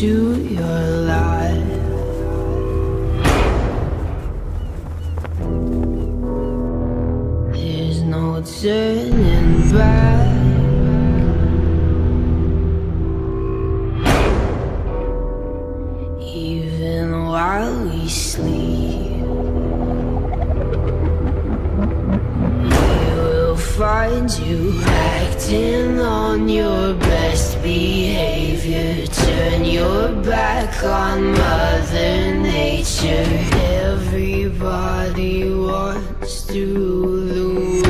into your life. There's no turning back. Even while we sleep, we will find you acting on your best behavior. Turn your back on Mother Nature. Everybody wants to lose.